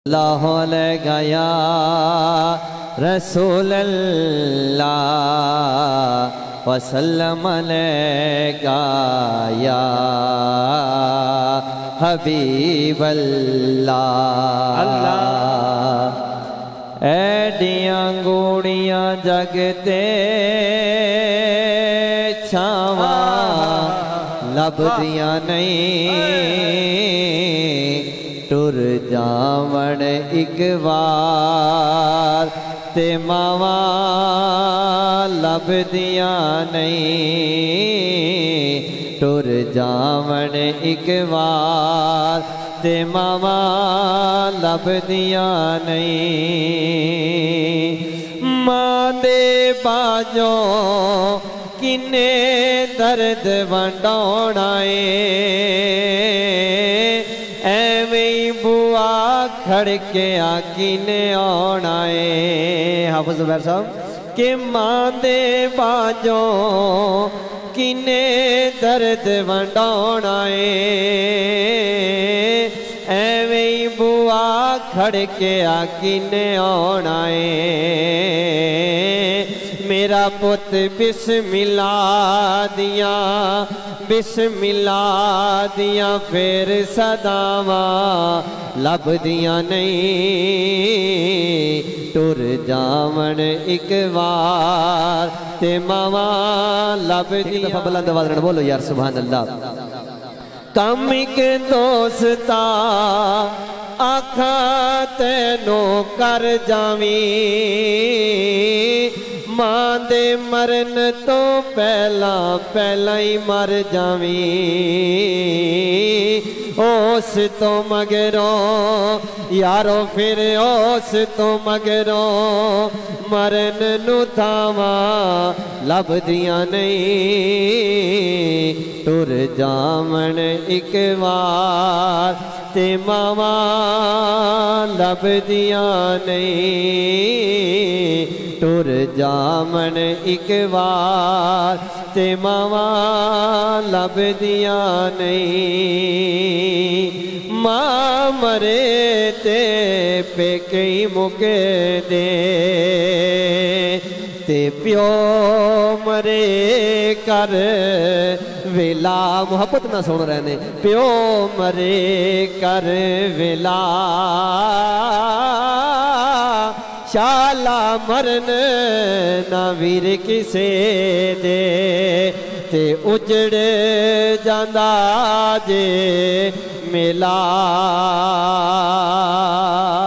अल्लाह गया रसूल अल्लाह वसल्लम या हबीब अल्लाह। ऐडियां गूड़ियां जगते छावा लभदियां नहीं, टुर जावण एक बार ते मावा लभदियां नहीं, टुर जावण एक बार ते मावा लभदियां नहीं। मां दे बाजों किन्ने दर्द वंडाउणा ऐवें बुआ खड़के आकीने आना है। हाफिज़ ज़ुबैर साहब के मां दे बाजों किने दर्द वंडाउणा ऐवें बुआ खड़के आकीने आना है। मेरा पुत बिस्मिल्लाह दियां फिर सदावा लभदियां नहीं, टुर जावण एक बार ते मावा लभदियां। बुलंद आवाज़ नाल बोलो यार सुभान अल्लाह। कम एक दोस्ता आखा तेनों कर जावी, मां दे मरन तो पहला ही मर जावी, ओस तो मगरों यारो फिर ओस तो मगरों मरन नू थावा लभदियां नहीं, टुर जावण एक बार ते मावा लभदियां नहीं, टुर जावण एक बार ते मावा लभदियां नहीं। मां मरे ते पेके मुके दे ते प्यो मरे कर वेला। मुहब्बत ना सुन रहे ने। प्यो मरे कर वेला शाला मरन ना वीर किसे दे ते उजड़ जांदा जे मेला।